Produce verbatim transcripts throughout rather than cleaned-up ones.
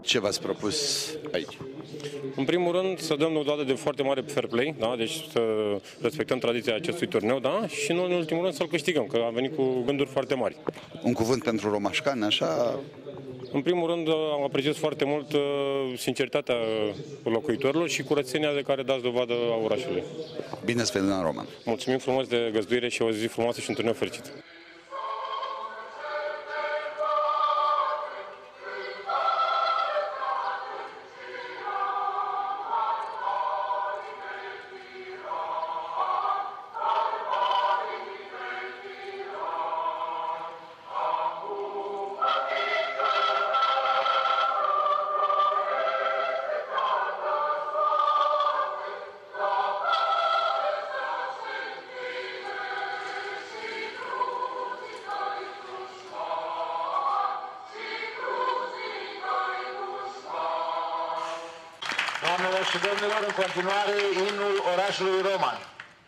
Ce v-ați propus aici? În primul rând, să dăm dovadă de foarte mare fair play, da? Deci să respectăm tradiția acestui turneu, da? Și nu în ultimul rând să-l câștigăm, că am venit cu gânduri foarte mari. Un cuvânt pentru romașcani, așa? În primul rând, am apreciat foarte mult sinceritatea locuitorilor și curățenia de care dați dovadă a orașului. Bine ați venit la Roman! Mulțumim frumos de găzduire și o zi frumoasă și un turneu fericit! Doamnelor și domnilor, în continuare, imnul orașului Roman.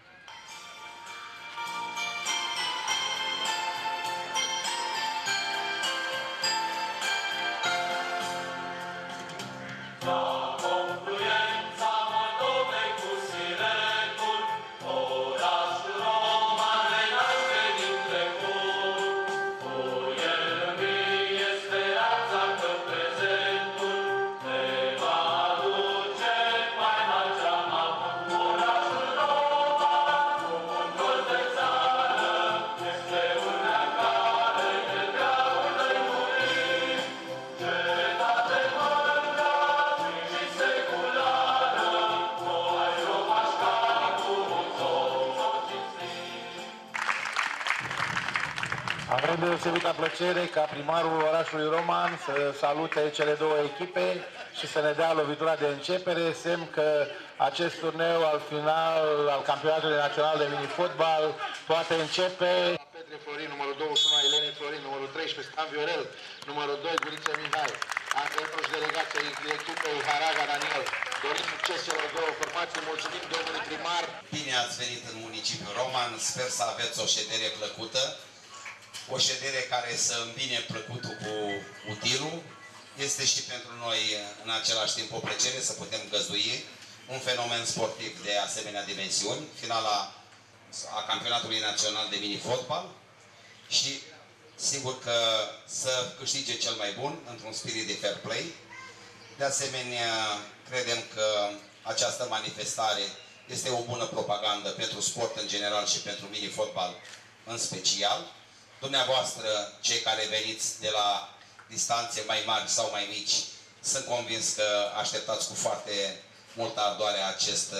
Avem deosebită plăcere ca primarul orașului Roman să salute cele două echipe și să ne dea lovitura de începere, semn că acest turneu al final al campionatului național de mini-fotbal poate începe. Petre Florin, numărul douăzeci și unu, Elene Florin, numărul treisprezece, Stan Viorel, numărul doi, Guriță Mihai, antrenorul și delegația echipei Haraga Daniel. Dorim succes celor două formații, mulțumim domnului primar. Bine ați venit în municipiul Roman, sper să aveți o ședere plăcută. O ședere care să îmbine plăcutul cu utilul. Este și pentru noi în același timp o plăcere să putem găzdui un fenomen sportiv de asemenea dimensiuni, finala a campionatului național de mini-fotbal și sigur că să câștige cel mai bun într-un spirit de fair play. De asemenea, credem că această manifestare este o bună propagandă pentru sport în general și pentru mini-fotbal în special. Dumneavoastră, cei care veniți de la distanțe mai mari sau mai mici, sunt convins că așteptați cu foarte multă ardoare acest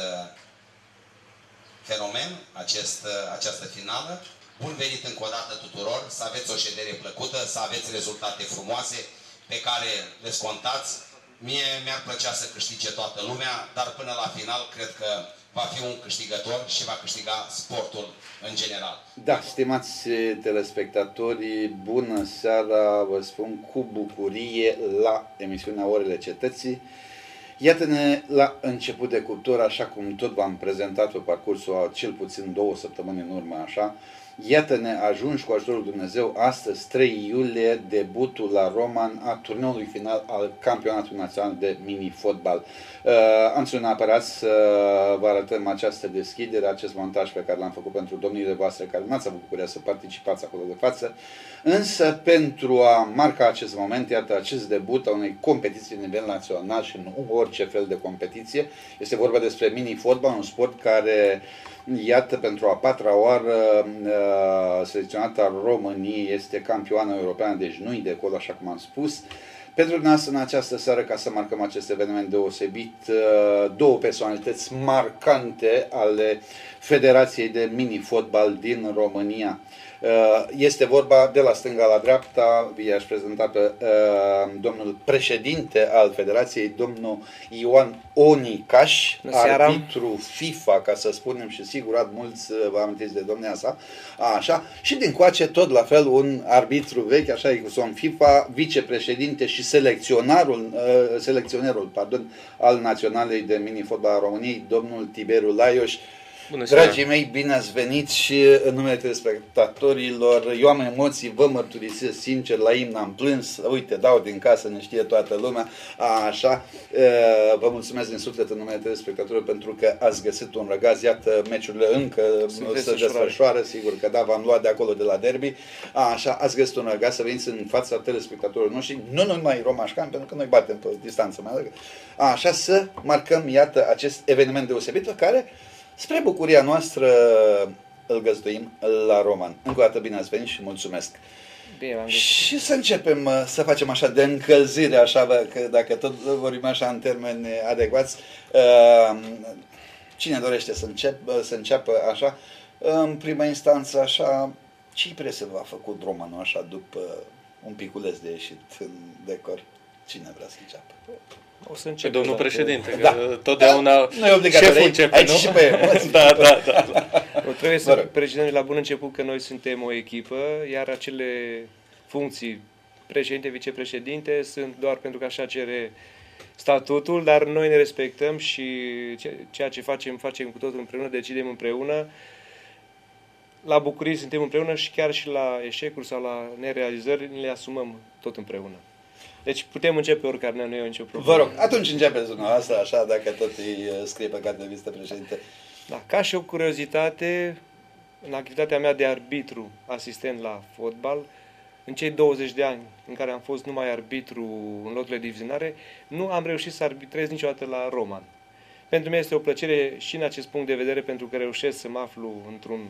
fenomen, acest, această finală. Bun venit încă o dată tuturor, să aveți o ședere plăcută, să aveți rezultate frumoase pe care le scontați. Mie mi-ar plăcea să câștige toată lumea, dar până la final cred că va fi un câștigător și va câștiga sportul în general. Da, stimați telespectatori, bună seara, vă spun cu bucurie la emisiunea Orele Cetății. Iată-ne la început de cuptor, așa cum tot v-am prezentat pe parcursul a cel puțin două săptămâni în urmă, așa. Iată-ne ajungi cu ajutorul Dumnezeu, astăzi, trei iulie, debutul la Roman a turneului final al campionatului național de mini-fotbal. Uh, am ținut neapărat să vă arătăm această deschidere, acest montaj pe care l-am făcut pentru domnile voastre care n-ați avut bucuria să participați acolo de față. Însă, pentru a marca acest moment, iată, acest debut a unei competiții de nivel național și nu orice fel de competiție, este vorba despre mini-fotbal, un sport care, iată, pentru a patra oară selecționata României, este campioană europeană, deci nu-i de acolo, așa cum am spus. Pentru noi, în această seară, ca să marcăm acest eveniment deosebit, două personalități marcante ale Federației de Mini-Fotbal din România. Este vorba de la stânga la dreapta, i-aș prezenta pe uh, domnul președinte al Federației, domnul Ioan Onicaș, arbitru FIFA, ca să spunem, și sigur mulți vă amintiți de domnia sa, așa, și din coace tot la fel un arbitru vechi, așa e cu son FIFA, vicepreședinte și selecționarul, uh, selecționerul pardon, al Naționalei de Mini-Fotbal a României, domnul Tiberiu Laios. Bună seara. Dragii mei, bine ați venit și în numele telespectatorilor. Eu am emoții, vă mărturisesc sincer, la imn am plâns. Uite, dau din casă, ne știe toată lumea. Așa, vă mulțumesc din suflet în numele telespectatorilor pentru că ați găsit un răgaz. Iată, meciurile încă se desfășoară, sigur că da, v-am luat de acolo de la derby. Așa, ați găsit un răgaz să veniți în fața telespectatorilor noștri, nu numai romașcani, pentru că noi batem pe distanță mai largă. Așa, să marcăm, iată, acest eveniment deosebit pe care, spre bucuria noastră, îl găzduim la Roman. Încă o dată bine ați venit și mulțumesc. Bine, și să începem să facem așa de încălzire, așa, că dacă tot vorbim așa în termeni adecvați, cine dorește să, încep, să înceapă așa, în prima instanță așa, ce impresie v-a făcut Romanul așa după un piculeț de ieșit în decor? Cine vrea să înceapă? O să începe domnul președinte, că da. totdeauna nu e obligatoriu, șeful începe, aici nu? și pe emoții. da, da, da, da. Nu, trebuie să Mă rog. precizăm la bun început că noi suntem o echipă, iar acele funcții, președinte, vicepreședinte, sunt doar pentru că așa cere statutul, dar noi ne respectăm și ceea ce facem, facem cu totul împreună, decidem împreună. La bucurii suntem împreună și chiar și la eșecuri sau la nerealizări le asumăm tot împreună. Deci putem începe oricare, nu e nicio problemă. Vă rog, atunci începeți dumneavoastră, așa, dacă tot îi scrie pe carte de vizită președinte. Da, ca și o curiozitate, în activitatea mea de arbitru asistent la fotbal, în cei douăzeci de ani în care am fost numai arbitru în loturile divizionare, nu am reușit să arbitrez niciodată la Roman. Pentru mine este o plăcere și în acest punct de vedere, pentru că reușesc să mă aflu într-un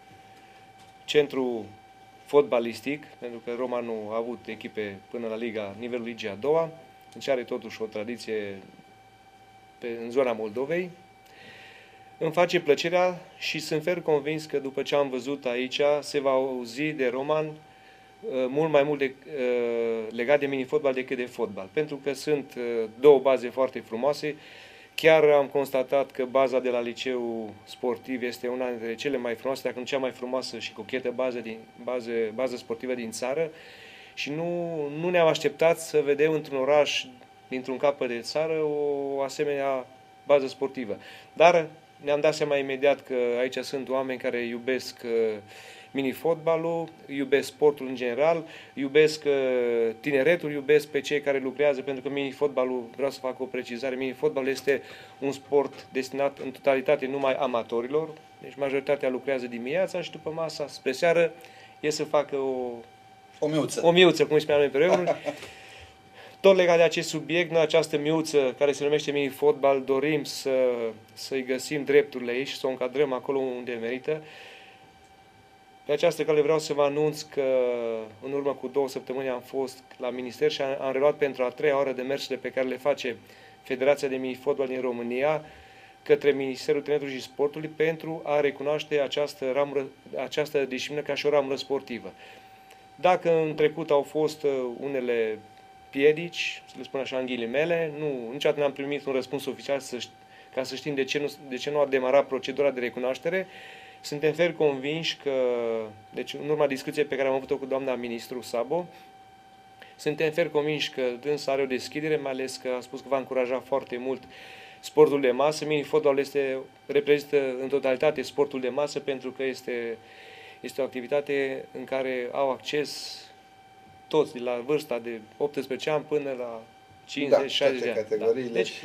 centru fotbalistic, pentru că Romanul a avut echipe până la Liga, nivelul Ligii a doua, deci are totuși o tradiție pe, în zona Moldovei. Îmi face plăcerea și sunt fer convins că după ce am văzut aici se va auzi de Roman mult mai mult de, legat de minifotbal decât de fotbal, pentru că sunt două baze foarte frumoase. Chiar am constatat că baza de la liceu sportiv este una dintre cele mai frumoase, dacă nu cea mai frumoasă și cochetă bază, din, bază, bază sportivă din țară și nu, nu ne-am așteptat să vedem într-un oraș, dintr-un capăt de țară, o asemenea bază sportivă. Dar ne-am dat seama imediat că aici sunt oameni care iubesc mini-fotbalul, iubesc sportul în general, iubesc tineretul, iubesc pe cei care lucrează, pentru că mini-fotbalul, vreau să fac o precizare, mini-fotbalul este un sport destinat în totalitate numai amatorilor, deci majoritatea lucrează dimineața și după masa, spre seară, e să facă o, o miuță, o miuță, cum îi spuneam noi pe vremuri. Tot legat de acest subiect, noi această miuță care se numește mini-fotbal, dorim să, să-i găsim drepturile ei și să o încadrăm acolo unde merită. Pe această cale vreau să vă anunț că în urmă cu două săptămâni am fost la minister și am reluat pentru a treia oară demersurile pe care le face Federația de Mini-Fotbal din România către Ministerul Tineretului și Sportului pentru a recunoaște această, ramură, această disciplină ca și o ramură sportivă. Dacă în trecut au fost unele piedici, să le spun așa în ghilimele, nu, niciodată n-am primit un răspuns oficial să, ca să știm de ce, nu, de ce nu a demarat procedura de recunoaștere. Suntem fer convinși că, deci în urma discuției pe care am avut-o cu doamna ministru Sabo, suntem fer convinși că dânsa are o deschidere, mai ales că a spus că va încuraja foarte mult sportul de masă. Mini-fotbalul este, reprezintă în totalitate sportul de masă pentru că este, este o activitate în care au acces toți, de la vârsta de optsprezece ani până la cincizeci șaizeci de ani. Categoriile da. Deci, și...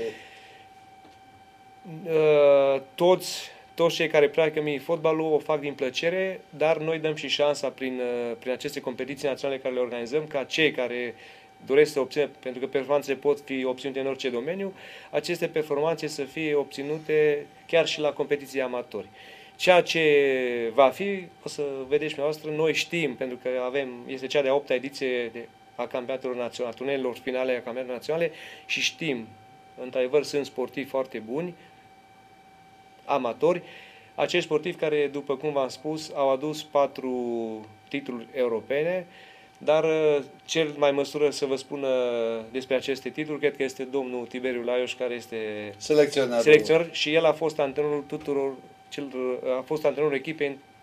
uh, toți Toți cei care practică mini-fotbalul o fac din plăcere, dar noi dăm și șansa prin, prin aceste competiții naționale care le organizăm, ca cei care doresc să obțină, pentru că performanțele pot fi obținute în orice domeniu, aceste performanțe să fie obținute chiar și la competiții amatori. Ceea ce va fi, o să vedeți dumneavoastră, noi știm, pentru că avem, este cea de-a opta ediție de, a campionatelor naționale, a turneelor finale a campionatelor naționale și știm, într-adevăr, sunt sportivi foarte buni, amatori, acești sportivi care, după cum v-am spus, au adus patru titluri europene, dar cel mai măsură să vă spună despre aceste titluri, cred că este domnul Tiberiu Laios, care este selecționar. selecționar și el a fost antrenorul tuturor, cel, a fost antrenorul echipei în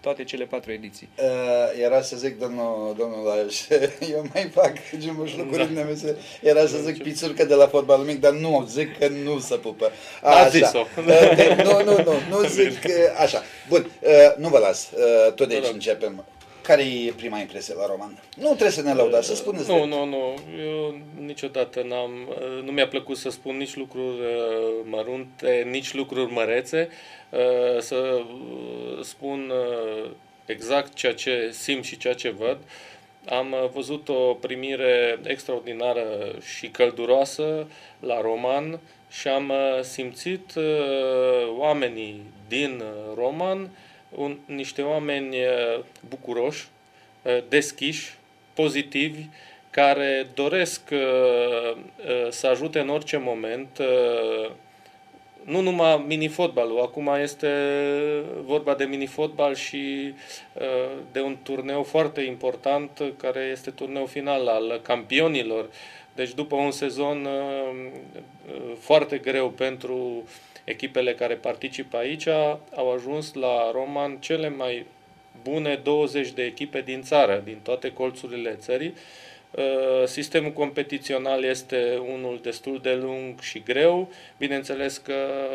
toate cele patru ediții. Uh, era să zic, domnul, domnul Laș, eu mai fac jumuși lucruri da. Nemese. Era să zic pițurcă de la fotbalul mic, dar nu, zic că nu se pupă. A, zis-o. Uh, nu, nu, nu, nu zic așa. Bun, uh, nu vă las, uh, tot de aici începem. Care e prima impresie la roman? Nu trebuie să ne lăudați, să spuneți. Nu, nu, nu. Eu niciodată n-am, nu mi-a plăcut să spun nici lucruri mărunte, nici lucruri mărețe. Să spun exact ceea ce simt și ceea ce văd. Am văzut o primire extraordinară și călduroasă la roman și am simțit oamenii din roman Un, niște oameni bucuroși, deschiși, pozitivi, care doresc uh, să ajute în orice moment, uh, nu numai mini-fotbalul, acum este vorba de mini-fotbal și uh, de un turneu foarte important, care este turneul final al campionilor. Deci după un sezon uh, foarte greu pentru echipele care participă aici, au ajuns la roman cele mai bune douăzeci de echipe din țară, din toate colțurile țării. Sistemul competițional este unul destul de lung și greu. Bineînțeles că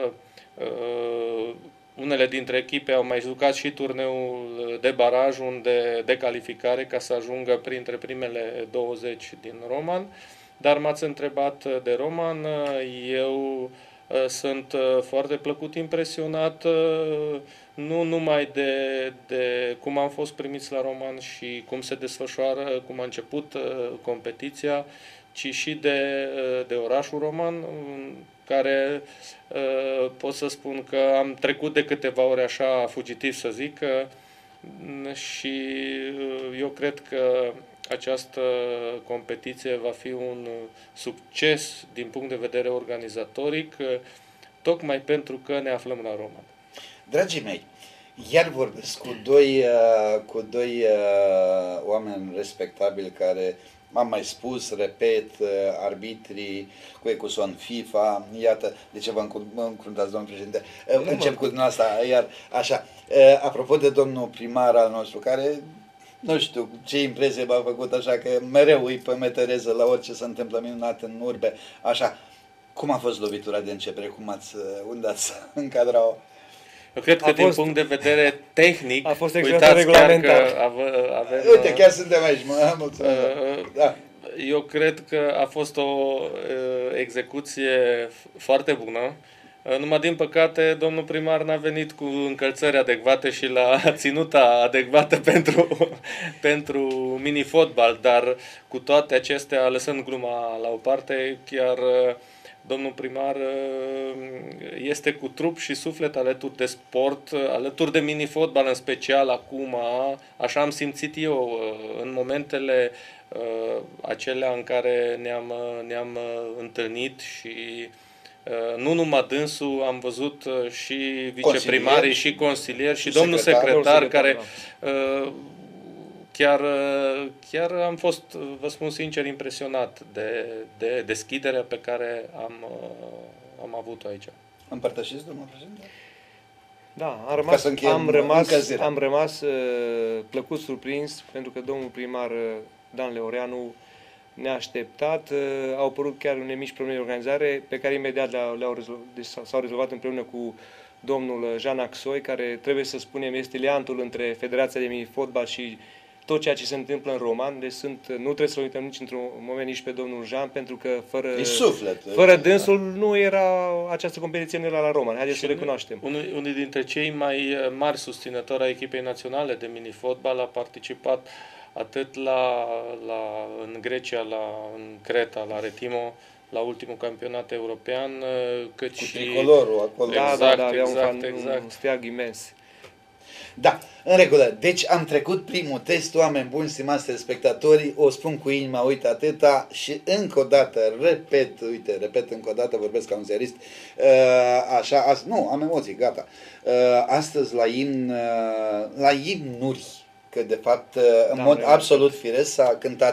unele dintre echipe au mai jucat și turneul de baraj, unde de calificare, ca să ajungă printre primele douăzeci din roman. Dar m-ați întrebat de roman, eu sunt foarte plăcut impresionat, nu numai de, de cum am fost primiți la roman și cum se desfășoară, cum a început competiția, ci și de, de orașul roman, care pot să spun că am trecut de câteva ori așa fugitiv, să zic, și eu cred că această competiție va fi un succes din punct de vedere organizatoric, tocmai pentru că ne aflăm la roman. Dragii mei, iar vorbesc cu doi, cu doi oameni respectabili care, m-am mai spus, repet, arbitrii cu Ecuson FIFA, iată, de ce vă încruntați, domnul președinte? Încep cu dumneavoastră, iar așa, apropo de domnul primar al nostru, care nu știu ce impresie v-a făcut, așa că mereu îi pămetereză la orice se întâmplă minunat în urbe. Așa, cum a fost lovitura de începere? Cum ați, unde ați încadra-o? Eu cred că a din fost, punct de vedere tehnic, a fost uitați chiar că ave, avem... Uite, chiar suntem aici, mă, mulțumesc. Uh, da. Eu cred că a fost o uh, execuție foarte bună. Numai din păcate, domnul primar n-a venit cu încălțări adecvate și la ținuta adecvată pentru, pentru mini-fotbal, dar cu toate acestea, lăsând gluma la o parte, chiar domnul primar este cu trup și suflet alături de sport, alături de mini-fotbal în special acum, așa am simțit eu în momentele acelea în care ne-am, ne-am întâlnit și nu numai dânsul, am văzut și viceprimarii și consilieri și, și domnul secretar, secretar care uh, chiar, chiar am fost, vă spun sincer, impresionat de, de deschiderea pe care am, uh, am avut-o aici. Împărtășiți, domnul președinte? Da, am rămas, am rămas, am rămas uh, plăcut surprins, pentru că domnul primar Dan Leoreanu ne-a așteptat, au apărut chiar unele mici probleme de organizare pe care imediat le-au, le-au rezolvat, deci s-au rezolvat împreună cu domnul Jean Axoi, care, trebuie să spunem, este liantul între Federația de Mini-Fotbal și tot ceea ce se întâmplă în roman. Deci sunt, nu trebuie să-l uităm nici într-un moment nici pe domnul Jean, pentru că fără, suflet, fără dânsul nu era această competiție, nu era la roman. Haideți să recunoaștem. Unul, unul dintre cei mai mari susținători a echipei naționale de mini-fotbal a participat atât la, la, în Grecia, la, în Creta, la Retimo, la ultimul campionat european, cât cu și... tricolorul acolo. Da, exact, da, da, avea exact, un, exact. un steag imens. Da, în regulă. Deci am trecut primul test, oameni buni, stimați telespectatorii, o spun cu inima, uite atâta și încă o dată, repet, uite, repet încă o dată, vorbesc ca un ziarist, așa, as, nu, am emoții, gata. Astăzi la imn, la imnuri, că de fapt în da, mod absolut firesc s-a cântat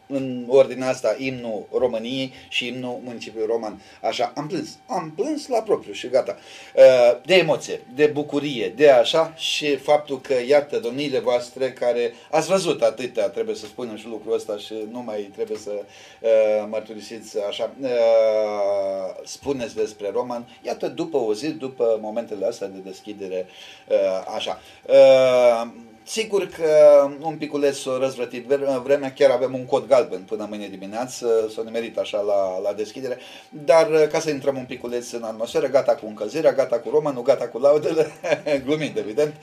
în ordinea asta imnul României și imnul municipiului Roman. Așa, am plâns. Am plâns la propriu și gata. De emoție, de bucurie, de așa și faptul că, iată, domniile voastre care ați văzut atâtea, trebuie să spunem și lucrul ăsta și nu mai trebuie să uh, mărturisiți așa, uh, spuneți despre Roman, iată, după o zi, după momentele astea de deschidere, uh, așa. Uh, Sigur că un piculeț s-a răzvrătit vremea, chiar avem un cod galben până mâine dimineață, s-o nimerit așa la, la deschidere, dar ca să intrăm un piculeț în atmosferă, gata cu încălzirea, gata cu Romanul, gata cu laudele, glumind evident.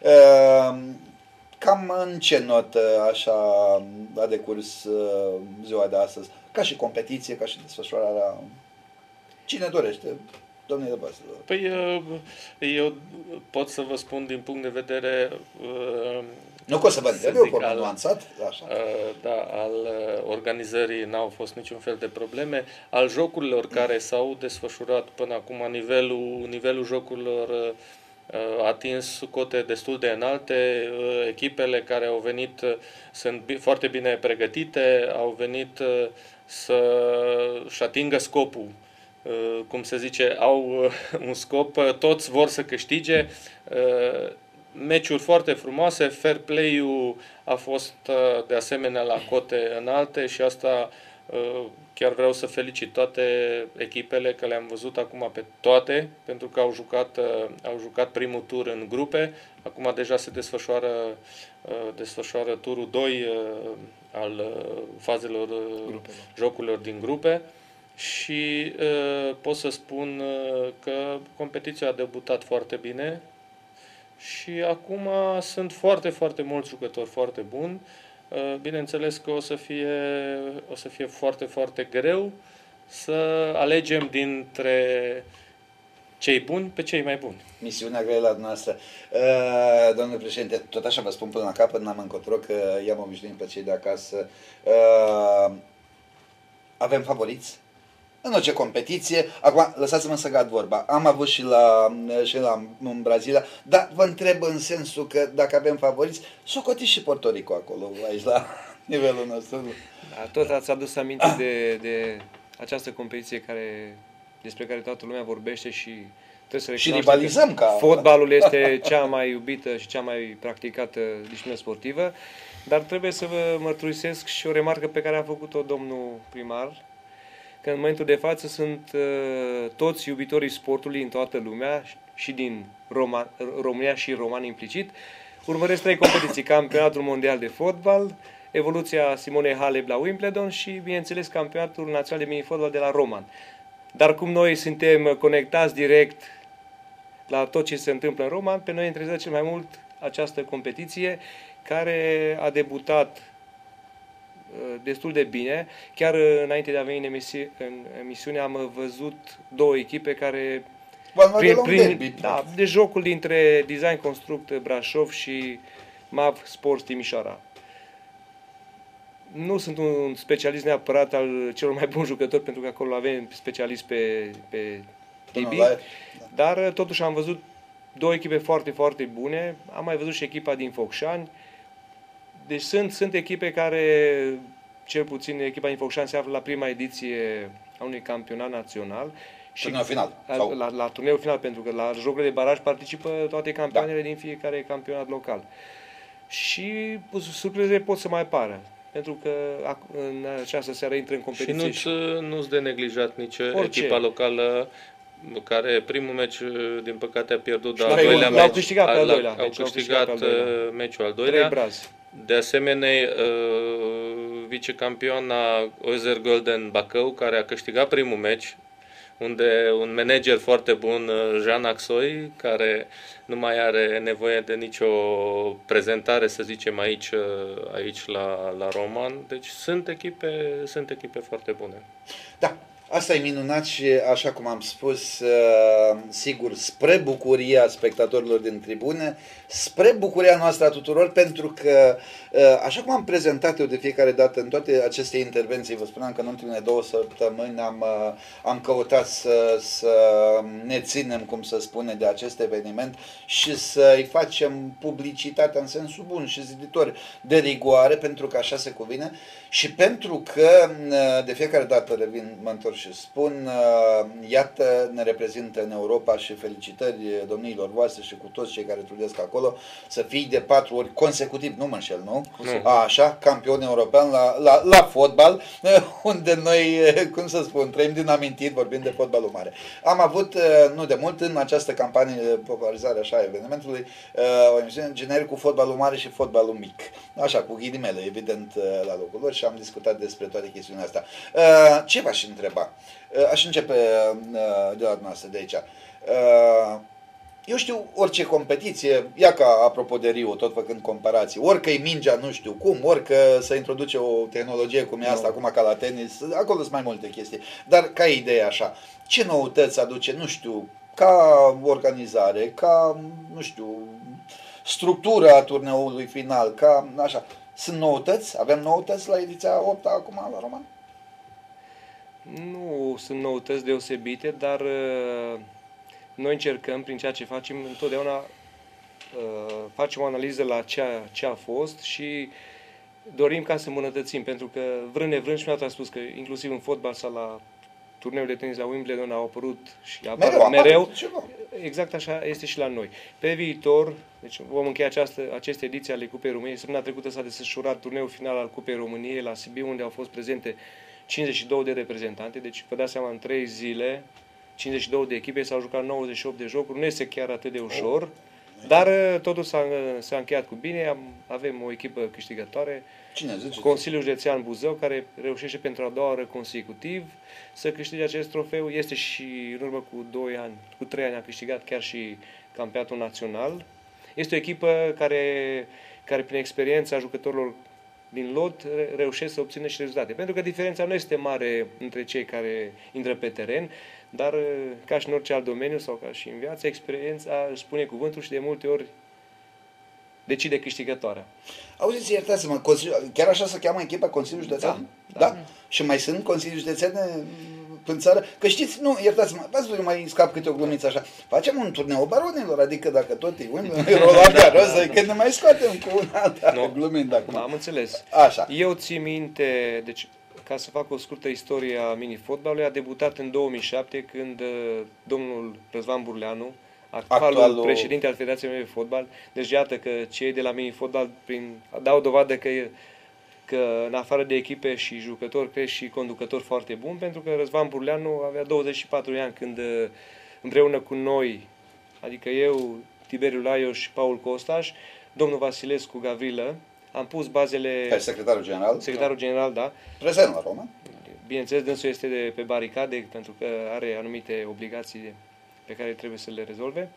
Cam în ce notă așa a decurs ziua de astăzi, ca și competiție, ca și desfășurarea, cine dorește? Domnule voastre. Păi eu pot să vă spun din punct de vedere nu că o să vă întreb, eu am nuanțat, așa. Da, al organizării n-au fost niciun fel de probleme. Al jocurilor care s-au desfășurat până acum, nivelul, nivelul jocurilor a atins cote destul de înalte. Echipele care au venit sunt foarte bine pregătite, au venit să-și atingă scopul. Cum se zice, au un scop, toți vor să câștige. Meciuri foarte frumoase, fair play-ul a fost de asemenea la cote înalte și asta chiar vreau să felicit toate echipele, că le-am văzut acum pe toate, pentru că au jucat, au jucat primul tur în grupe, acum deja se desfășoară, desfășoară turul doi al fazelor grupelor. Jocurilor din grupe. Și uh, pot să spun uh, că competiția a debutat foarte bine și acum sunt foarte, foarte mulți jucători foarte buni. Uh, bineînțeles că o să fie, o să fie foarte, foarte greu să alegem dintre cei buni pe cei mai buni. Misiunea grea la noastră. Uh, domnule președinte, tot așa vă spun până la capăt, n-am încotro că i-am obișnuit pe cei de acasă. Uh, avem favoriți? În orice competiție, acum lăsați-mă să gad vorba, am avut și la, și la în Brazilia, dar vă întreb în sensul că dacă avem favoriți, socotiți și Puerto Rico acolo, aici la nivelul nostru. Da, tot ați adus aminte de, de această competiție care, despre care toată lumea vorbește și trebuie să și rivalizăm ca... Fotbalul este cea mai iubită și cea mai practicată disciplină sportivă, dar trebuie să vă mărturisesc și o remarcă pe care a făcut-o domnul primar, că în momentul de față sunt uh, toți iubitorii sportului în toată lumea și din Roma, România și romani implicit. Urmăresc trei competiții: Campionatul Mondial de Fotbal, evoluția Simonei Halep la Wimbledon și, bineînțeles, Campionatul Național de Mini-Fotbal de la Roman. Dar cum noi suntem conectați direct la tot ce se întâmplă în Roman, pe noi interesează cel mai mult această competiție care a debutat destul de bine. Chiar înainte de a veni în, emisi- în emisiune am văzut două echipe care prin, prin, derby, da, de jocul dintre Design Construct Brașov și M A V Sports Timișoara. Nu sunt un specialist neapărat al celor mai buni jucători, pentru că acolo avem specialist pe, pe Tibi, da. Dar totuși am văzut două echipe foarte, foarte bune. Am mai văzut și echipa din Focșani. Deci sunt, sunt echipe care, cel puțin echipa din Focșani se află la prima ediție a unui campionat național. Și turneul final. La, la, la turneul final, pentru că la jocurile de baraj participă toate campioanele da. din fiecare campionat local. Și surprizele pot să mai apară, pentru că în această seară intră în competiție. Și nu-ți, nu-ți de neglijat nici orice. Echipa locală, care primul meci, din păcate, a pierdut, dar al doilea meci, au câștigat pe al doilea. Au deci câștigat, au câștigat meciul al doilea. De asemenea, vicecampioana Oizer Golden Bacău, care a câștigat primul meci, unde un manager foarte bun, Jean Axoi, care nu mai are nevoie de nicio prezentare, să zicem, aici, aici la, la Roman. Deci sunt echipe, sunt echipe foarte bune. Da. Asta e minunat și, așa cum am spus, sigur, spre bucuria spectatorilor din tribune, spre bucuria noastră a tuturor, pentru că, așa cum am prezentat eu de fiecare dată în toate aceste intervenții, vă spuneam că în ultimele două săptămâni am, am căutat să, să ne ținem, cum să spune, de acest eveniment și să-i facem publicitatea în sensul bun și ziditor de rigoare, pentru că așa se cuvine și pentru că de fiecare dată revin, mă întorc și spun, iată, ne reprezintă în Europa și felicitări domniilor voastre și cu toți cei care trudesc acolo, să fii de patru ori consecutiv, nu mă înșel, nu? nu. Așa, campion european la, la, la fotbal, unde noi, cum să spun, trăim din amintiri, vorbim de fotbalul mare. Am avut, nu de mult, în această campanie de popularizare așa a evenimentului, o emisiune generic cu fotbalul mare și fotbalul mic. Așa, cu ghilimele, evident, la locul lor și am discutat despre toate chestiunile astea. Ce v-aș întreba? Aș începe de la noastră, de aici. Eu știu, orice competiție, ia ca apropo de Rio, tot făcând comparații, orică e mingea nu știu cum, orică să introduce o tehnologie cum e asta, no. acum ca la tenis, acolo sunt mai multe chestii. Dar ca idee așa, ce noutăți aduce, nu știu, ca organizare, ca, nu știu, structura turneului final, ca așa. Sunt noutăți? Avem noutăți la ediția opta acum la Roman? Nu sunt noutăți deosebite, dar uh, noi încercăm, prin ceea ce facem, întotdeauna uh, facem o analiză la ceea ce a fost și dorim ca să îmbunătățim, pentru că vrând nevrând, și mi-a spus că inclusiv în fotbal sau la turneul de tenis la Wimbledon au apărut și apar mereu, mereu. Exact așa este și la noi. Pe viitor, deci vom încheia această, aceste ediții ale Cupei României. Săptămâna trecută s-a desfășurat turneul final al Cupei României la Sibiu, unde au fost prezente cincizeci și două de reprezentante, deci vă dați seama, în trei zile, cincizeci și două de echipe, s-au jucat nouăzeci și opt de jocuri, nu este chiar atât de ușor, oh. dar totul s-a, s-a încheiat cu bine, am, avem o echipă câștigătoare, Cine zice? Consiliul Județean Buzău, care reușește pentru a doua oară consecutiv să câștige acest trofeu, este și în urmă cu doi ani, cu trei ani a câștigat chiar și campionatul național. Este o echipă care, care prin experiența jucătorilor din lot reușesc să obțină și rezultate. Pentru că diferența nu este mare între cei care intră pe teren, dar ca și în orice alt domeniu sau ca și în viață, experiența își spune cuvântul și de multe ori decide câștigătoarea. Auziți, iertați-mă, chiar așa se cheamă echipa Consiliul Județean? Da, da. da. Și mai sunt Consilii Județene în țară? Că știți, nu, iertați-mă, v-ați văzut, mai scap câte o glumiță așa. Facem un turneu baronilor, adică dacă tot e un Roland Garros, da, da, da. Când ne mai scoatem cu una alta, no. glumind acum. Am înțeles. Așa. Eu țin minte, deci, ca să fac o scurtă istorie a mini-fotbalului, a debutat în două mii șapte când uh, domnul Răzvan Burleanu, actualul, actualul președinte al Federației de Fotbal, deci iată că cei de la mini-fotbal prin, dau dovadă că, că în afară de echipe și jucători crește și conducători foarte buni, pentru că Răzvan Burleanu avea douăzeci și patru de ani când împreună cu noi, adică eu, Tiberiu Laios și Paul Costaș, domnul Vasilescu Gavrilă, am pus bazele... Ca secretarul general? Secretarul general, da. Prezent la Roma. Bineînțeles, dânsul este de pe baricade, pentru că are anumite obligații de, pe care trebuie să le rezolve.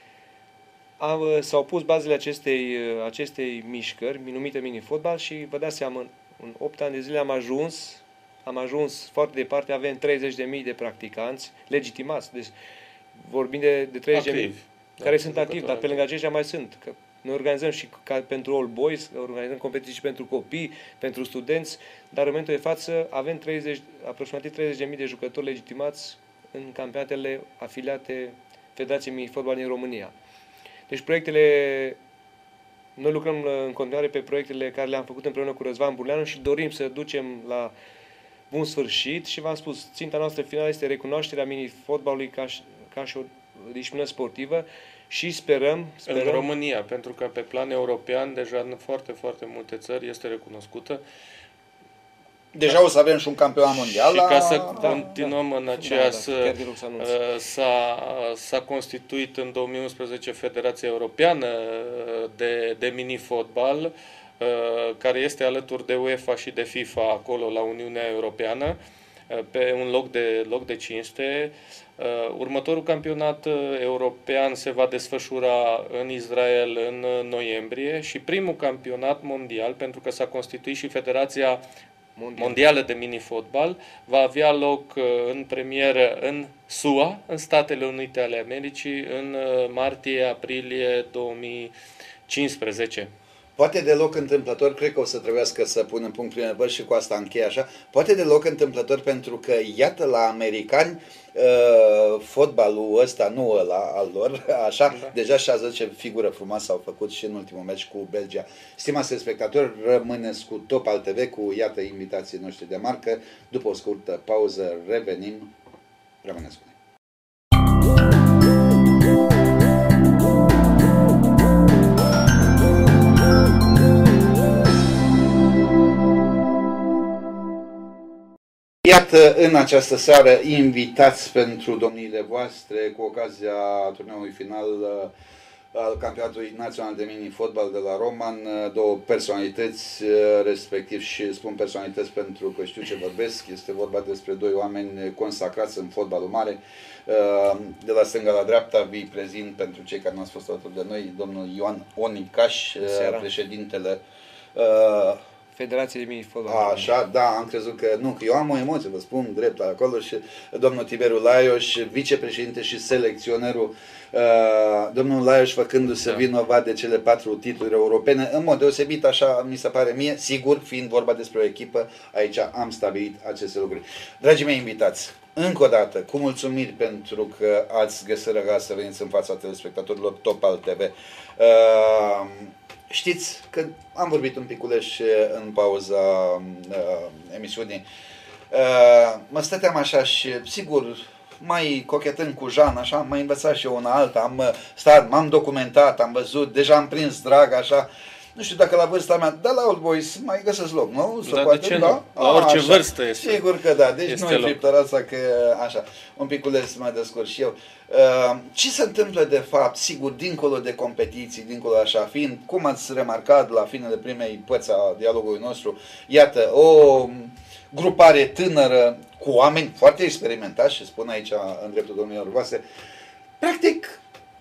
S-au pus bazele acestei, acestei mișcări, numite mini-fotbal, și vă dați seama, în, în opt ani de zile am ajuns, am ajuns foarte departe, avem treizeci de mii de practicanți legitimați, deci vorbim de, de treizeci de mii care da, sunt activi, dar pe lângă aceștia mai sunt. Că noi organizăm și ca pentru all boys, organizăm competiții și pentru copii, pentru studenți, dar în momentul de față avem treizeci, aproximativ treizeci de mii de jucători legitimați în campionatele afiliate Federației Mini-Fotbal din România. Deci proiectele, noi lucrăm în continuare pe proiectele care le-am făcut împreună cu Răzvan Burleanu și dorim să ducem la bun sfârșit și v-am spus, ținta noastră finală este recunoașterea mini-fotbalului ca, ca și o disciplină sportivă și sperăm, sperăm... În România, pentru că pe plan european, deja în foarte, foarte multe țări este recunoscută. Deja o să avem și un campionat mondial. Și la... ca să da, continuăm da, în aceeași... Da, da, s-a, s-a constituit în două mii unsprezece Federația Europeană de, de mini-fotbal, care este alături de UEFA și de FIFA acolo la Uniunea Europeană, pe un loc de, loc de cinste. Următorul campionat european se va desfășura în Israel în noiembrie și primul campionat mondial, pentru că s-a constituit și Federația Mondial. mondială de mini-fotbal va avea loc uh, în premieră în S U A, în Statele Unite ale Americii, în uh, martie-aprilie două mii cincisprezece. Poate deloc întâmplător, cred că o să trebuiască să punem punct prin întrebări și cu asta închei așa, poate deloc întâmplător pentru că, iată, la americani, uh, fotbalul ăsta, nu ăla al lor, așa, da. Deja și-a zis ce figură frumoasă au făcut și în ultimul meci cu Belgia. Stimați spectatori, rămâneți cu Top Al T V, cu, iată, invitații noștri de marcă. După o scurtă pauză, revenim. Rămâneți cu noi. Iată, în această seară, invitați pentru domniile voastre, cu ocazia turneului final al Campionatului Național de Mini-Fotbal de la Roman, două personalități, respectiv și spun personalități pentru că știu ce vorbesc, este vorba despre doi oameni consacrați în fotbalul mare. De la stânga la dreapta vi prezint, pentru cei care nu ați fost alături de noi, domnul Ioan Onicaș, președintele Federație de Mini-Fotbal. Așa, da, am crezut că nu, că eu am o emoție, vă spun drept acolo, și domnul Tiberiu Laios, vicepreședinte și selecționerul, uh, domnul Laios făcându-se da. vinovat de cele patru titluri europene, în mod deosebit, așa mi se pare mie, sigur, fiind vorba despre o echipă, aici am stabilit aceste lucruri. Dragii mei invitați, încă o dată, cu mulțumiri pentru că ați găsit răgaz să veniți în fața telespectatorilor Top Al T V. Uh, Știți că am vorbit un piculeș în pauza uh, emisiunii. Uh, mă stăteam așa și, sigur, mai cochetând cu Jean, așa, am mai învățat și eu una alta, am stat, m-am documentat, am văzut, deja am prins drag, așa. Nu știu dacă la vârsta mea, dar la Old Boys mai găsesc loc, nu? Să da, poate, de ce da? nu? La orice așa. Vârstă este. Sigur că da, deci nu e friptărața că, așa, un piculeț mai descurc și eu. Uh, ce se întâmplă de fapt, sigur, dincolo de competiții, dincolo așa, fiind, cum ați remarcat la finele primei părți a dialogului nostru, iată, o grupare tânără cu oameni foarte experimentați, și spun aici în dreptul domnilor voastre, practic,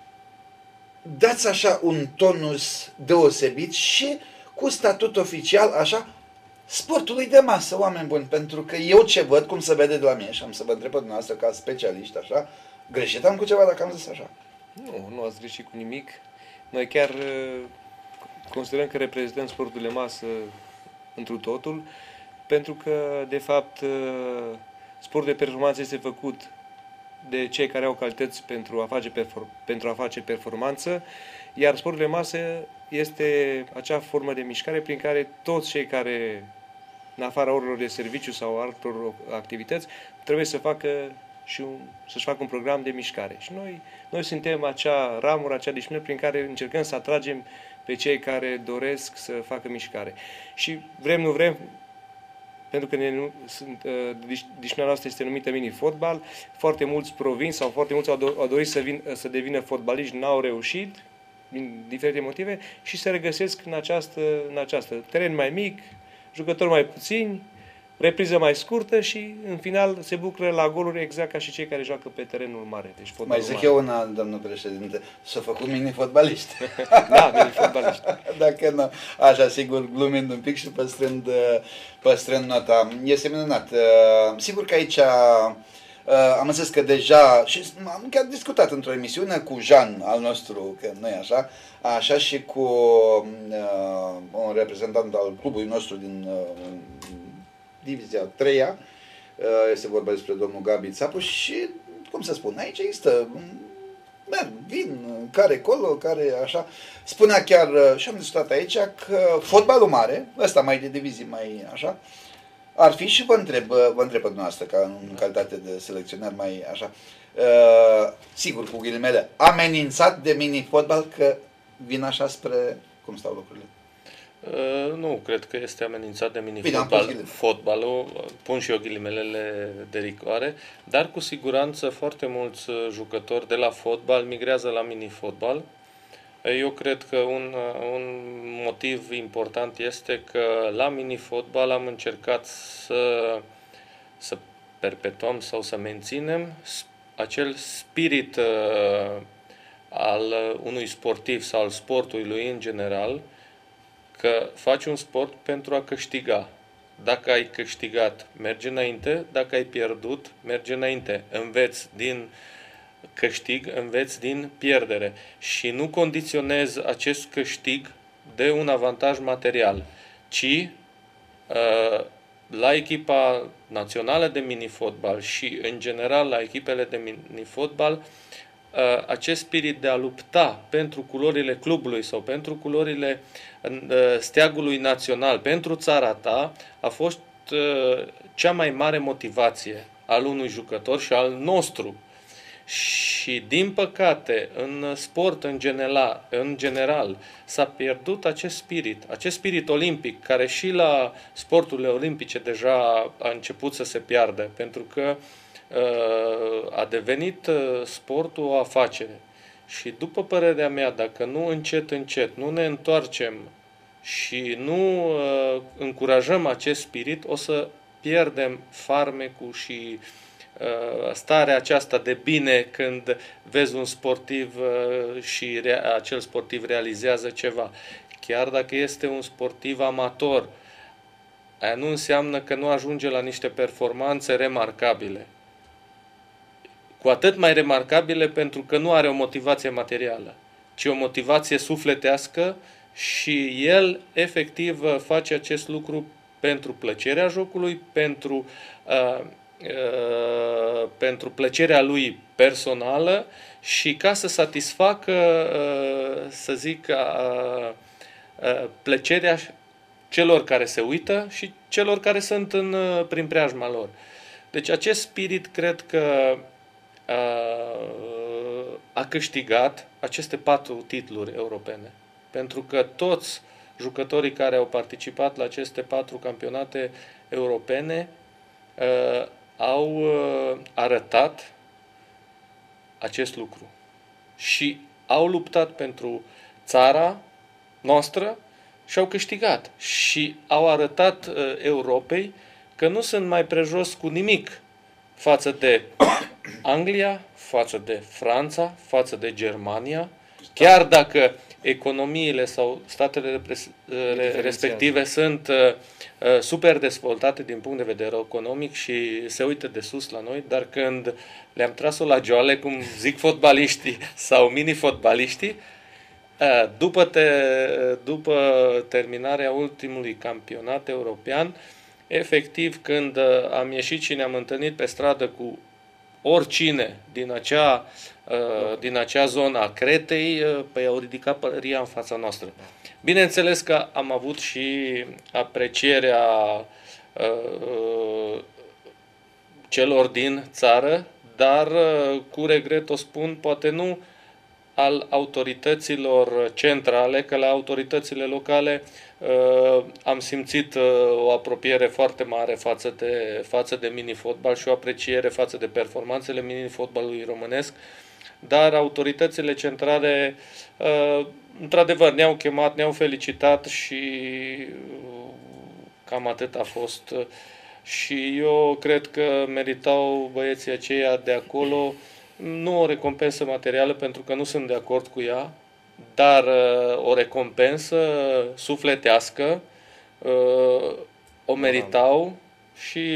dați așa un tonus deosebit și cu statut oficial, așa, sportului de masă, oameni buni, pentru că eu ce văd, cum se vede de la mine, și am să vă întreb pe dumneavoastră ca specialiști, așa, greșit am cu ceva dacă am zis așa? Nu, nu ați greșit cu nimic. Noi chiar uh, considerăm că reprezentăm sportul de masă întru totul, pentru că, de fapt, uh, sportul de performanță este făcut de cei care au calități pentru a face, perform- pentru a face performanță, iar sportul de masă este acea formă de mișcare prin care toți cei care, în afara orelor de serviciu sau altor activități, trebuie să facă și un, să-și facă un program de mișcare. Și noi, noi suntem acea ramură, acea disciplină prin care încercăm să atragem pe cei care doresc să facă mișcare. Și vrem, nu vrem, pentru că ne, sunt, uh, disciplina noastră este numită mini-fotbal, foarte mulți provin sau foarte mulți au, do- au dorit să, vin, să devină fotbaliști, n-au reușit, din diferite motive, și se regăsesc în această, în această teren mai mic, jucători mai puțini, repriză mai scurtă și, în final, se bucură la goluri exact ca și cei care joacă pe terenul mare. Deci mai zic mare. eu una, domnul președinte, s-a făcut mini-fotbaliști. Da, mini-fotbaliști. Dacă nu, așa, sigur, glumind un pic și păstrând, păstrând nota. Este minunat. Sigur că aici am înțeles că deja, și am chiar discutat într-o emisiune cu Jean, al nostru, că nu e așa, așa și cu uh, un reprezentant al clubului nostru din uh, divizia a treia, este vorba despre domnul Gabi Țapu și, cum să spun, aici există, merg, vin, care colo, care așa. Spunea chiar, și am discutat aici, că fotbalul mare, ăsta mai de divizii, mai așa, ar fi, și vă întreb, vă întreb pe dumneavoastră, ca în calitate de selecționer mai așa, sigur, cu ghilimele, amenințat de mini-fotbal, că vin așa spre cum stau lucrurile. Uh, nu, cred că este amenințat de mini-fotbal. Fotbalul, pun și eu ghilimelele de rigoare, dar cu siguranță foarte mulți jucători de la fotbal migrează la mini-fotbal. Eu cred că un, un motiv important este că la mini-fotbal am încercat să, să perpetuăm sau să menținem acel spirit uh, al unui sportiv sau al sportului în general, că faci un sport pentru a câștiga. Dacă ai câștigat, merge înainte. Dacă ai pierdut, merge înainte. Înveți din câștig, înveți din pierdere. Și nu condiționezi acest câștig de un avantaj material, ci uh, la echipa națională de mini-fotbal și, în general, la echipele de mini-fotbal, uh, acest spirit de a lupta pentru culorile clubului sau pentru culorile uh, steagului național, pentru țara ta, a fost uh, cea mai mare motivație al unui jucător și al nostru. Și, din păcate, în sport în general, în general s-a pierdut acest spirit, acest spirit olimpic, care și la sporturile olimpice deja a început să se piardă, pentru că uh, a devenit uh, sportul o afacere. Și, după părerea mea, dacă nu încet, încet, nu ne întoarcem și nu uh, încurajăm acest spirit, o să pierdem farmecul și starea aceasta de bine când vezi un sportiv și acel sportiv realizează ceva. Chiar dacă este un sportiv amator, aia nu înseamnă că nu ajunge la niște performanțe remarcabile. Cu atât mai remarcabile pentru că nu are o motivație materială, ci o motivație sufletească și el efectiv face acest lucru pentru plăcerea jocului, pentru uh, Uh, pentru plăcerea lui personală și ca să satisfacă, uh, să zic, uh, uh, plăcerea celor care se uită și celor care sunt în, uh, prin preajma lor. Deci acest spirit cred că uh, a câștigat aceste patru titluri europene. Pentru că toți jucătorii care au participat la aceste patru campionate europene uh, au uh, arătat acest lucru și au luptat pentru țara noastră și au câștigat și au arătat uh, Europei că nu sunt mai prejos cu nimic față de Anglia, față de Franța, față de Germania, chiar dacă economiile sau statele respective sunt uh, super dezvoltate din punct de vedere economic și se uită de sus la noi, dar când le-am tras-o la joale, cum zic fotbaliștii sau mini-fotbaliștii, uh, după, te, după terminarea ultimului campionat european, efectiv când uh, am ieșit și ne-am întâlnit pe stradă cu oricine din acea, uh, din acea zonă a Cretei, uh, păi au ridicat pălăria în fața noastră. Bineînțeles că am avut și aprecierea uh, celor din țară, dar uh, cu regret o spun, poate nu al autorităților centrale, că la autoritățile locale uh, am simțit uh, o apropiere foarte mare față de, față de mini-fotbal și o apreciere față de performanțele mini-fotbalului românesc, dar autoritățile centrale uh, într-adevăr ne-au chemat, ne-au felicitat și uh, cam atât a fost. Și eu cred că meritau băieții aceia de acolo nu o recompensă materială, pentru că nu sunt de acord cu ea, dar uh, o recompensă sufletească uh, o meritau și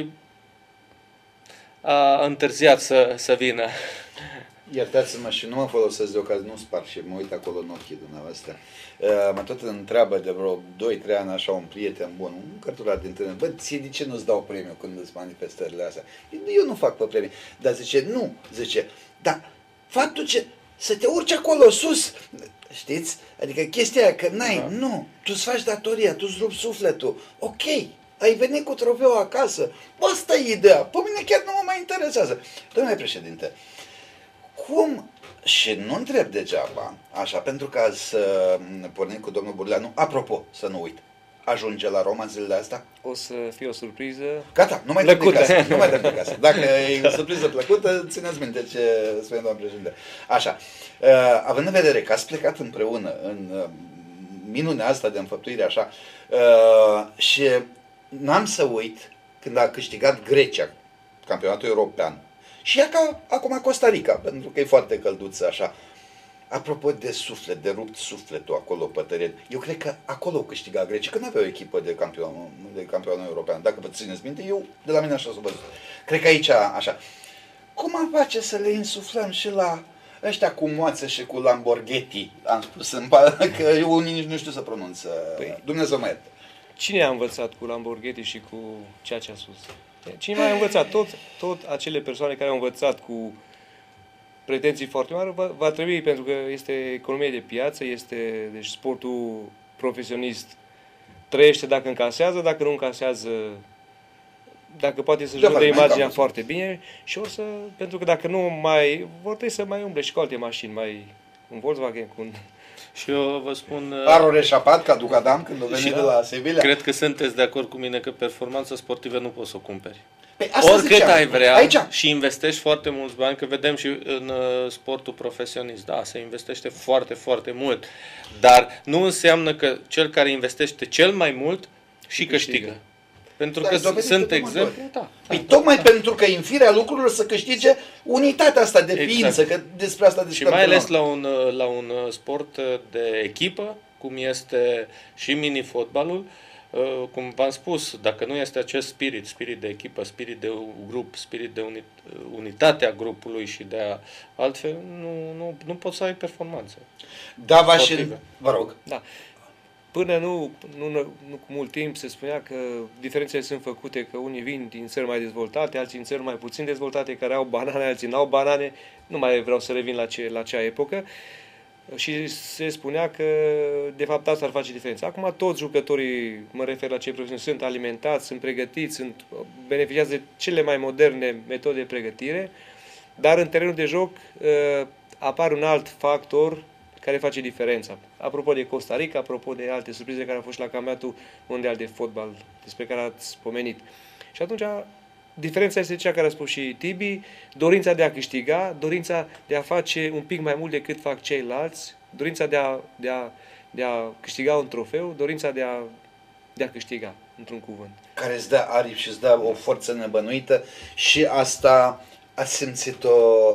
a întârziat să, să vină. Iertați-mă și nu mă folosesc de ocazie, nu spar și mă uit acolo în ochii dumneavoastră. Uh, mă tot întreabă de vreo doi trei ani așa un prieten bun, un cărturar din tânăr, bă, ție de ce nu-ți dau premiu când îți manifestările astea? Eu nu fac pe premii. Dar zice, nu, zice, dar faptul ce să te urci acolo sus, știți? Adică chestia aia că n-ai, da. Nu, tu îți faci datoria, tu îți rupi sufletul, ok, ai venit cu trofeul acasă, asta e ideea, pe mine chiar nu mă mai interesează. Domnule președinte, cum, și nu întreb degeaba, așa, pentru că să pornim cu domnul Burleanu, apropo, să nu uit, ajunge la Roma zilele astea? O să fie o surpriză. Gata, nu mai dăm de casă, nu mai dăm de casă. Dacă e o surpriză plăcută, țineți minte ce spune doamna președinte. Așa, uh, având în vedere că ați plecat împreună în uh, minunea asta de înfăptuire, așa, uh, și n-am să uit când a câștigat Grecia campionatul european, și ea ca acum Costa Rica, pentru că e foarte călduță așa. Apropo de suflet, de rupt sufletul acolo pe teren, eu cred că acolo câștiga Grecia, că nu avea o echipă de campion, de campion european. Dacă vă țineți minte, eu de la mine așa s-o văzut. Cred că aici, așa. Cum am face să le insuflăm și la ăștia cu moață și cu Lamborghini, am spus, îmi pare că unii nici nu știu să pronunță. Păi, Dumnezeu mă ierte. Cine a învățat cu Lamborghini și cu ceea ce a spus? Cine mai a învățat? Tot, tot acele persoane care au învățat cu pretenții foarte mari, va, va trebui, pentru că este economie de piață, este, deci sportul profesionist trăiește dacă încasează, dacă nu încasează, dacă poate să-și vede imaginea foarte bine și o să, pentru că dacă nu mai, vor trebui să mai umble și cu alte mașini, mai un Volkswagen, cu un... Și eu vă spun... Are o reșapat ca Ducadam când o venit de la Sevilla. Cred că sunteți de acord cu mine că performanța sportivă nu poți să o cumperi. Păi oricât ziceam. ai vrea Aici. și investești foarte mulți bani, că vedem și în uh, sportul profesionist, da, se investește foarte, foarte mult, dar nu înseamnă că cel care investește cel mai mult și câștigă. câștigă. Pentru Dar că sunt exemple. Da, păi da, tocmai da. pentru că în firea lucrurilor să câștige unitatea asta de Exact. ființă, că despre asta Și discutăm. mai ales la un, la un sport de echipă, cum este și mini-fotbalul, cum v-am spus, dacă nu este acest spirit, spirit de echipă, spirit de grup, spirit de unit, unitatea grupului și de a, altfel, nu, nu, nu poți să ai performanțe. Da, va și... Vă rog. Da. Până nu, nu, nu cu mult timp se spunea că diferențele sunt făcute, că unii vin din țări mai dezvoltate, alții din țări mai puțin dezvoltate, care au banane, alții n-au banane. Nu mai vreau să revin la, ce, la acea epocă. Și se spunea că, de fapt, asta ar face diferența. Acum, toți jucătorii, mă refer la cei profesioniști, sunt alimentați, sunt pregătiți, sunt, beneficiază de cele mai moderne metode de pregătire, dar în terenul de joc apare un alt factor care face diferența. Apropo de Costa Rica, apropo de alte surprize care au fost la campionatul mondial de fotbal, despre care ați pomenit. Și atunci, diferența este cea care a spus și Tibi, dorința de a câștiga, dorința de a face un pic mai mult decât fac ceilalți, dorința de a, de a, de a câștiga un trofeu, dorința de a, de a câștiga, într-un cuvânt. Care îți dă aripi și îți dă o forță nebănuită și asta ați simțit-o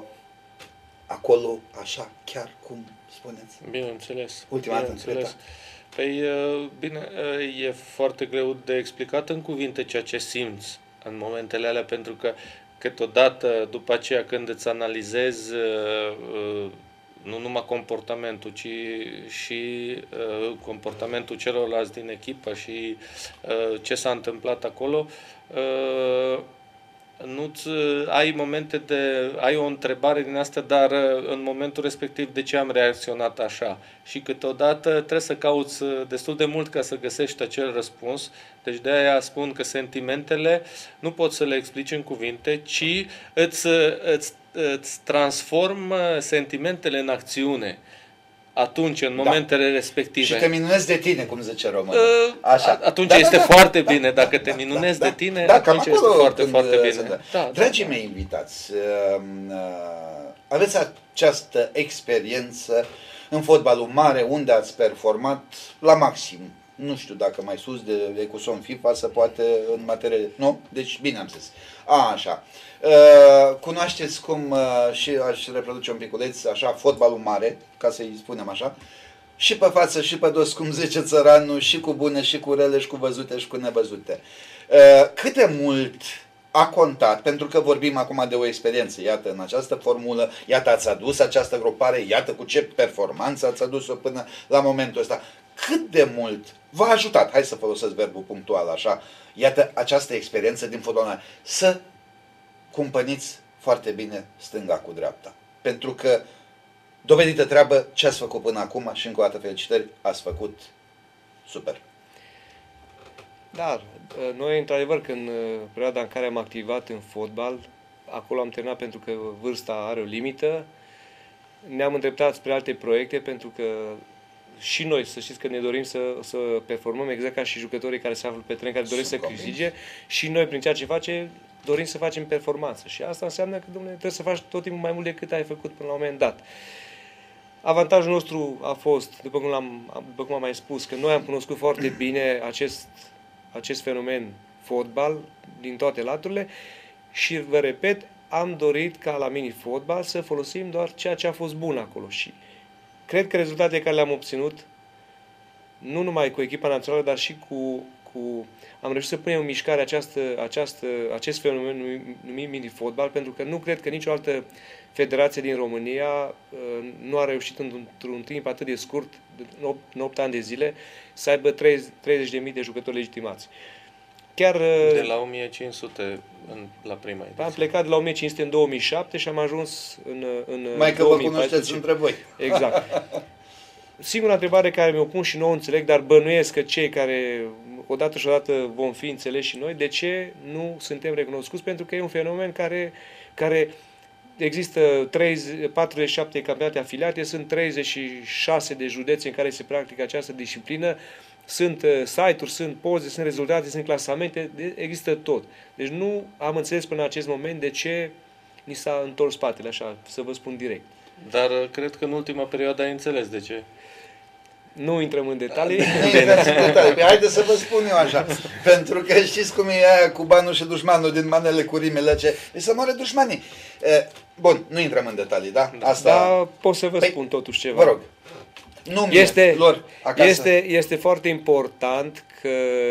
acolo, așa, chiar cum spuneți? Bineînțeles. Ultima dată înțeles. Păi, bine, e foarte greu de explicat în cuvinte ceea ce simți în momentele alea, pentru că câteodată, după aceea, când îți analizezi nu numai comportamentul, ci și comportamentul celorlalți din echipă și ce s-a întâmplat acolo, nu-ți ai momente de, ai o întrebare din asta, dar în momentul respectiv de ce am reacționat așa? Și câteodată trebuie să cauți destul de mult ca să găsești acel răspuns. Deci de aia spun că sentimentele nu poți să le explici în cuvinte, ci îți, îți, îți transformă sentimentele în acțiune. Atunci, în momentele da. respective. Și te minunezi de tine, cum zice românul. Așa. Atunci da, este da, foarte da, bine. da, Dacă te da, minunezi da, de tine, da, atunci este foarte, foarte bine. Da. Da, Dragii da, mei invitați, aveți această experiență în fotbalul mare, unde ați performat la maxim. Nu știu dacă mai sus de Ecuson FIFA se poate în materie... Nu? Deci bine am zis. A, așa. Uh, cunoașteți cum, uh, și aș reproduce un piculeț, așa, fotbalul mare, ca să-i spunem așa, și pe față și pe dos, cum zice țăranul, și cu bune, și cu rele, și cu văzute, și cu nevăzute. Uh, cât de mult a contat, pentru că vorbim acum de o experiență, iată, în această formulă, iată, ați adus această grupare, iată cu ce performanță ați adus-o până la momentul ăsta. Cât de mult v-a ajutat, hai să folosesc verbul punctual așa, iată această experiență din fotbal, să cumpăniți foarte bine stânga cu dreapta. Pentru că dovedită treabă ce ați făcut până acum și încă o dată felicitări, ați făcut super. Dar noi, într-adevăr, că în perioada în care am activat în fotbal, acolo am terminat pentru că vârsta are o limită, ne-am îndreptat spre alte proiecte pentru că și noi, să știți că ne dorim să, să performăm exact ca și jucătorii care se află pe teren, care doresc să câștige, și noi, prin ceea ce face, dorim să facem performanță. Și asta înseamnă că, domnule, trebuie să faci tot timpul mai mult decât ai făcut până la un moment dat. Avantajul nostru a fost, după cum, am după cum am mai spus, că noi am cunoscut foarte bine acest, acest fenomen fotbal din toate laturile și, vă repet, am dorit ca la mini-fotbal să folosim doar ceea ce a fost bun acolo și cred că rezultatele care le-am obținut, nu numai cu echipa națională, dar și cu, cu am reușit să punem în mișcare această, această, acest fenomen numit mini-fotbal, pentru că nu cred că nicio altă federație din România uh, nu a reușit într-un timp atât de scurt, în opt ani de zile, să aibă treizeci de mii de jucători legitimați. Chiar, uh, De la o mie cinci sute în, la prima ediție. am plecat de la o mie cinci sute în două mii șapte și am ajuns în, în Mai că vă două mii paisprezece. cunoșteți între voi. Exact. Singura întrebare care mi-o pun și nouă înțeleg, dar bănuiesc că cei care odată și odată vom fi înțeleși și noi, de ce nu suntem recunoscuți? Pentru că e un fenomen care, care există treizeci, patruzeci și șapte campionate afiliate, sunt treizeci și șase de județe în care se practică această disciplină, sunt site-uri, sunt poze, sunt rezultate, sunt clasamente, există tot. Deci nu am înțeles până în acest moment de ce ni s-a întors spatele, așa, să vă spun direct. Dar uh, cred că în ultima perioadă ai înțeles de ce. Nu intrăm în detalii. Nu intrați în detalii. Haideți să vă spun eu așa. Pentru că știți cum e aia cu banul și dușmanul din manele cu rimele, ce e să moare dușmanii. Bun, nu intrăm în detalii, da? Asta... Dar pot să vă Păi, spun totuși ceva. Vă rog. Nu mie, Este, lor, acasă. este, este foarte important că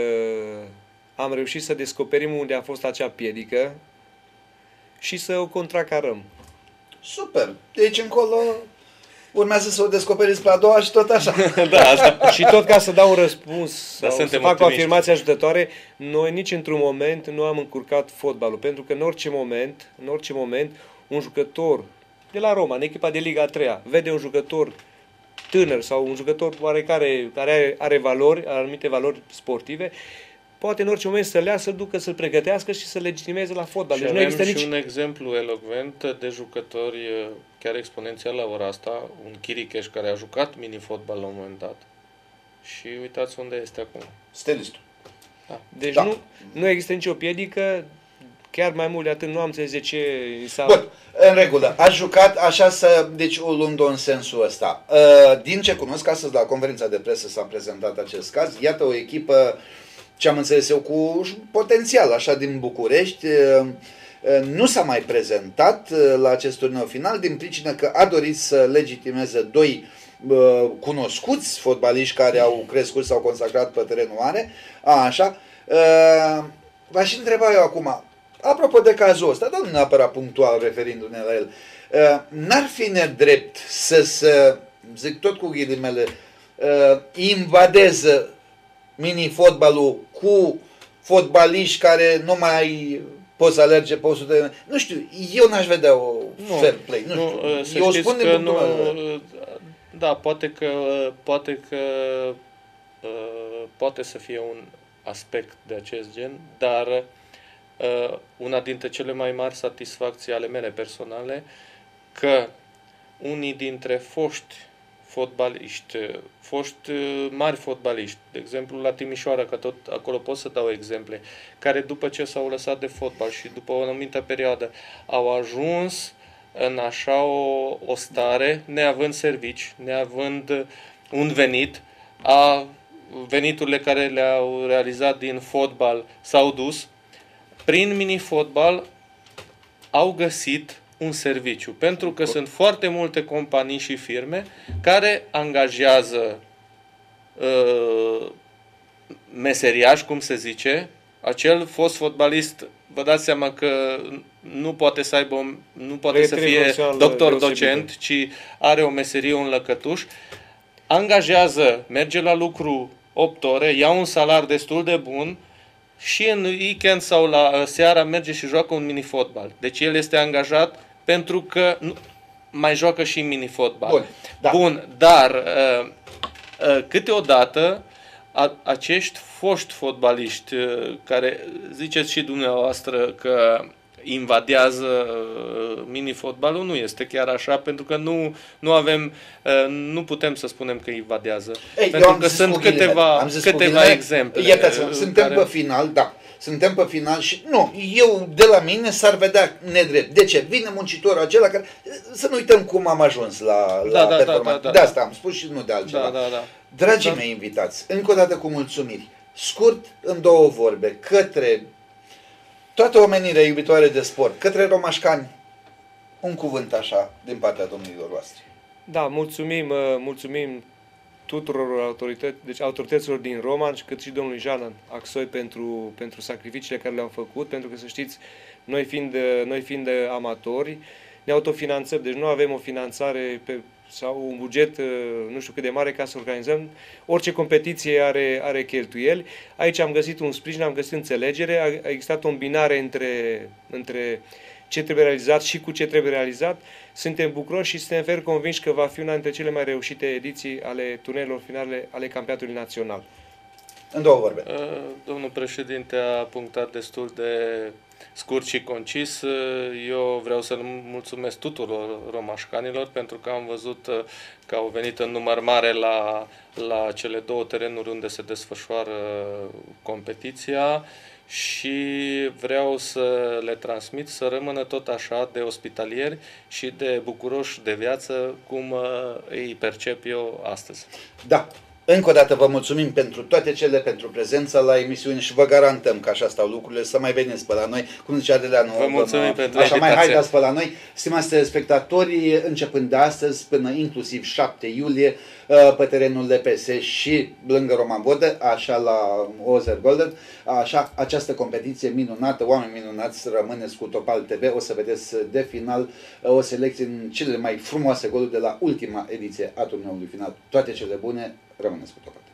am reușit să descoperim unde a fost acea piedică și să o contracarăm. Super. De aici încolo urmează să o descoperiți pe a doua și tot așa. Da, asta. Și tot ca să dau un răspuns sau să suntem fac o optimiști. afirmație ajutătoare, noi nici într-un moment nu am încurcat fotbalul, pentru că în orice moment, în orice moment, un jucător de la Roma, în echipa de Liga a treia, vede un jucător tânăr sau un jucător oarecare care are, are valori, anumite valori sportive, poate în orice moment să-l ia, să-l ducă, să-l pregătească și să-l legitimeze la fotbal. Și Deci nu avem există și nici... un exemplu elocvent de jucători chiar exponențial la ora asta, un Chiricheș care a jucat mini-fotbal la un moment dat. Și uitați unde este acum. Stelistul. Deci Da. nu, nu există nicio piedică, chiar mai mult de atât nu am înțeles de ce i s-a... Bun, în regulă. A jucat așa să... Deci o luând-o în sensul ăsta. Uh, Din ce cunosc, astăzi la conferința de presă s-a prezentat acest caz. Iată o echipă, ce am înțeles eu, cu potențial, așa, din București. Uh, Nu s-a mai prezentat uh, la acest turneu final din pricină că a dorit să legitimeze doi uh, cunoscuți fotbaliști care au crescut, s-au consacrat pe terenul mare. A, așa. Uh, V-aș întreba eu acum, apropo de cazul ăsta, dar nu neapărat punctual referindu-ne la el, uh, n-ar fi nedrept să, să zic tot cu ghilimele, uh, invadeze mini-fotbalul cu fotbaliști care nu mai pot să alerge pe o sută de... Nu știu, eu n-aș vedea o Nu, fair play. Nu, nu, știu. să Eu știți spun din că punctul nu, meu de vedere. da, poate că, poate că uh, poate să fie un aspect de acest gen, dar uh, una dintre cele mai mari satisfacții ale mele personale, că unii dintre foști fotbaliști, foști uh, mari fotbaliști, de exemplu la Timișoara, că tot acolo pot să dau exemple, care după ce s-au lăsat de fotbal și după o anumită perioadă au ajuns în așa o, o stare, neavând servici, neavând un venit, a veniturile care le-au realizat din fotbal s-au dus, prin mini-fotbal au găsit un serviciu. Pentru că sunt foarte multe companii și firme care angajează uh, meseriași, cum se zice, acel fost fotbalist, vă dați seama că nu poate să aibă, nu poate să fie doctor docent, ci are o meserie, un lăcătuș, angajează, merge la lucru opt ore, ia un salar destul de bun și în weekend sau la seara merge și joacă un mini-fotbal. Deci el este angajat pentru că nu, mai joacă și mini-fotbal. Bun, da. Bun, dar uh, uh, câteodată a, acești foști fotbaliști uh, care ziceți și dumneavoastră că invadează uh, mini-fotbalul, nu este chiar așa, pentru că nu, nu avem, uh, nu putem să spunem că invadează. Ei, pentru că sunt câteva, câteva exemple. Iertați-mă, suntem care... pe final, da. Suntem pe final și nu, eu de la mine s-ar vedea nedrept. De ce? Vine muncitorul acela care, să nu uităm cum am ajuns la, la Da, da, performanță. da, da, da. De asta am spus și nu de altceva. Da, da, da. Dragii Da. mei invitați, încă o dată cu mulțumiri, scurt în două vorbe, către toată omenirea iubitoare de sport, către romașcani, un cuvânt așa din partea domnilor voastre. Da, mulțumim, uh, mulțumim tuturor autorități, deci autorităților din Roman, cât și domnului Jean Axoi pentru, pentru sacrificiile care le-au făcut, pentru că să știți, noi fiind, noi fiind amatori, ne autofinanțăm, deci nu avem o finanțare pe, sau un buget nu știu cât de mare ca să organizăm. Orice competiție are, are cheltuieli. Aici am găsit un sprijin, am găsit înțelegere, a, a existat o îmbinare între, între ce trebuie realizat și cu ce trebuie realizat. Suntem bucuroși și suntem fer convinși că va fi una dintre cele mai reușite ediții ale turneelor finale ale campionatului național. În două vorbe. Domnul președinte a punctat destul de scurt și concis. Eu vreau să mulțumesc tuturor romașcanilor pentru că am văzut că au venit în număr mare la, la cele două terenuri unde se desfășoară competiția și vreau să le transmit să rămână tot așa de ospitalieri și de bucuroși de viață cum îi percep eu astăzi. Da. Încă o dată vă mulțumim pentru toate cele, pentru prezența la emisiuni și vă garantăm că așa stau lucrurile, să mai veniți pe la noi, cum zicea Adeleanu, vă mulțumim pentru așa invitație. mai haideți pe la noi. Stimați telespectatori, începând de astăzi până inclusiv șapte iulie, pe terenul L P S și lângă Roman Vodă, așa la Ozer Golden, așa această competiție minunată, oameni minunați, rămâneți cu Topal T V, o să vedeți de final o selecție în cele mai frumoase goluri de la ultima ediție a turneului final. Toate cele bune, rămâneți cu Topal.